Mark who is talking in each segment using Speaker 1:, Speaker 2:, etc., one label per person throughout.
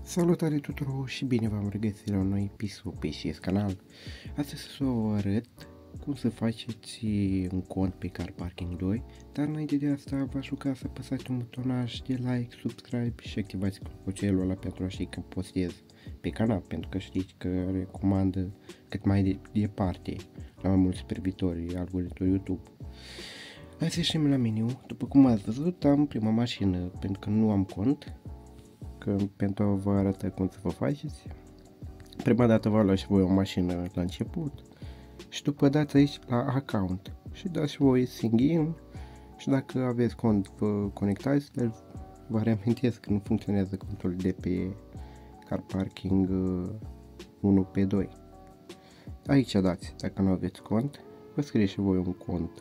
Speaker 1: Salutare tuturor și bine v-am regăsit la un nou episod pe acest canal. Astăzi să vă arăt cum să faceți un cont pe Car Parking 2, dar înainte de asta v-aș ruga să apăsați un butonaj de like, subscribe și activați clopoțelul ăla pentru a ști că postez pe canal, pentru că știți că recomandă cât mai departe la mai mulți privitori algoritmul YouTube. Hai să ieșim la meniu. După cum ați văzut, am prima mașină pentru că nu am cont. Pentru a vă arăta cum să vă faceți. Prima dată vă luați voi o mașină la început și după dați aici la account și dați voi sign in și dacă aveți cont vă conectați, dar vă reamintesc că nu funcționează contul de pe Car Parking 1 pe 2. Aici dați, dacă nu aveți cont, vă scrieți și voi un cont,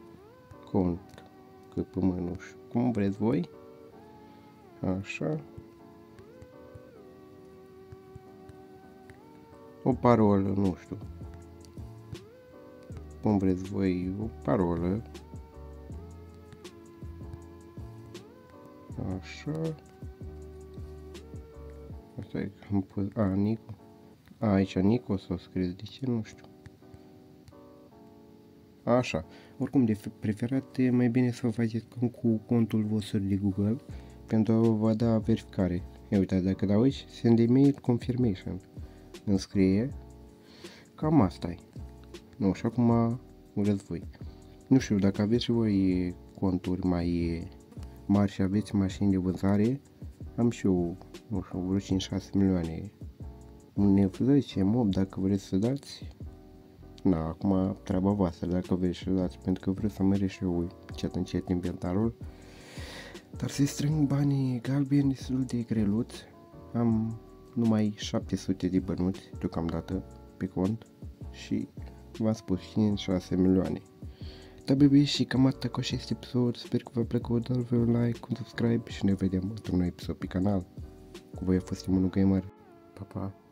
Speaker 1: că pe mânuș, cum vreți voi, așa. O parolă, nu știu, cum vreți voi, o parolă, așa, asta e, am pus, Nico, aici Nico s-o scris, de ce, nu știu, așa, oricum de preferat e mai bine să o faceți cu contul vostru de Google, pentru a vă da verificare. Ia uitați, dacă dau aici, send email confirmation, înscrie, cam asta e. Nu, și acum vreți voi. Nu știu, dacă aveți și voi conturi mai mari și aveți mașini de vânzare, am și eu, nu știu, vreo 5-6 milioane. Un F10, M8, dacă vreți să dați. Na, acum treaba voastră, dacă vreți să dați, pentru că vreau să măresc și eu încet inventarul. Dar să strâng banii galbeni destul de greluț. Am numai 700 de bănuți deocamdată pe cont și v-am spus 5-6 milioane. Da, bebe, și cam atât cu acest episod. Sper că v-a plăcut, dați un like, un subscribe și ne vedem într-un nou episod pe canal. Cu voi a fost Simonu Gamer. Pa, pa!